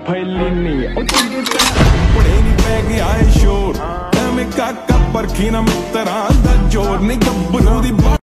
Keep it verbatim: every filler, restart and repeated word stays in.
फैली नहीं ओ चंगे पड़े नहीं पै गया है शोर मैं काका परखी ना मित्रा दा जोर नहीं गब्बरू दी